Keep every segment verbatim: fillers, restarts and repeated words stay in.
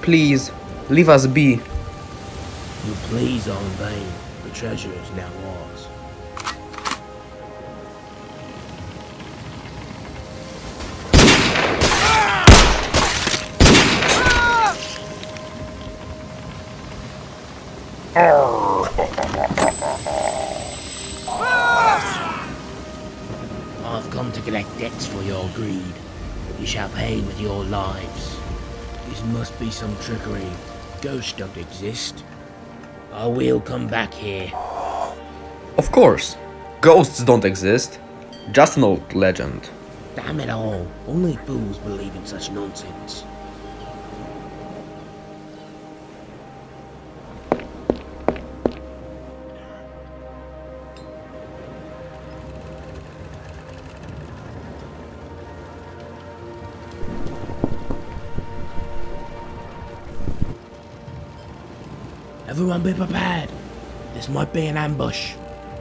Please, leave us be. Your pleas are in vain. The treasure is now ours. I've come to collect debts for your greed. You shall pay with your lives. This must be some trickery. Ghosts don't exist. I will come back here. Of course. Ghosts don't exist. Just an old legend. Damn it all. Only fools believe in such nonsense. Everyone be prepared. This might be an ambush.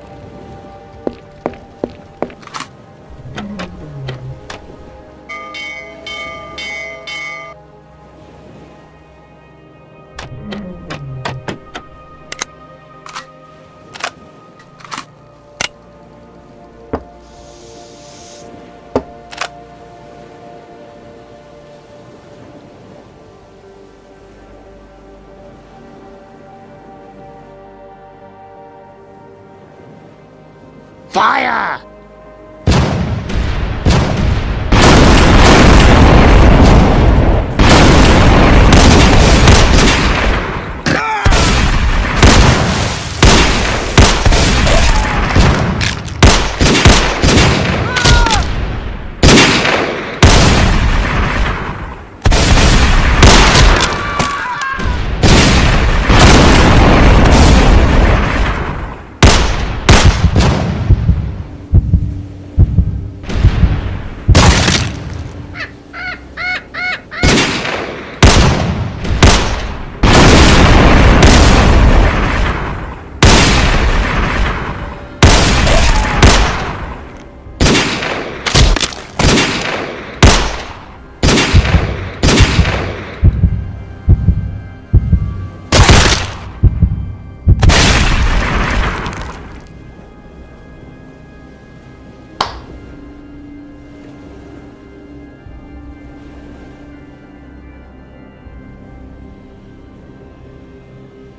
Fire!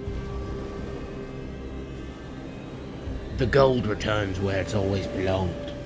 The gold returns where it's always belonged.